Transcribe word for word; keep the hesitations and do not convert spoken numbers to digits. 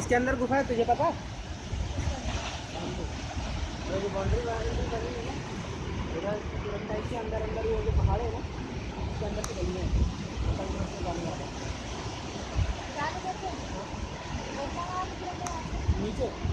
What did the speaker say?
इसके अंदर गुफा है, तुझे पता है? जो बाउंड्री बनी है ना इधर तुरंत के अंदर अंदर ये जो पहाड़ है ना इसके अंदर से गली है नीचे